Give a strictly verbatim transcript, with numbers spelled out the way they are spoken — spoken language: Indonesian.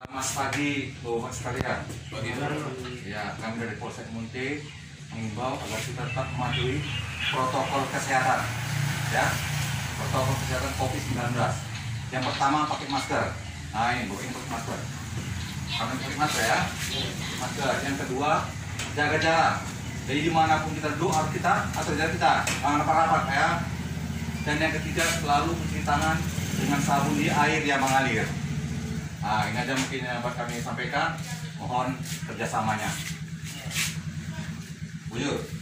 Mas pagi, Bapak sekalian. Pagi. Ya, kami dari Polsek Munti mengimbau agar kita tetap mematuhi protokol kesehatan. Ya, protokol kesehatan COVID sembilan belas. Yang pertama pakai masker. Nah, ini bukan pakai masker. Kami pakai masker ya. Masker. Yang kedua jaga jarak. Jadi dimanapun kita duduk harus kita atau jarak kita jangan rapat-rapat ya. Dan yang ketiga selalu mencuci tangan dengan sabun di air yang mengalir. Nah, ini aja mungkin yang dapat kami sampaikan. Mohon kerjasamanya. Bujur.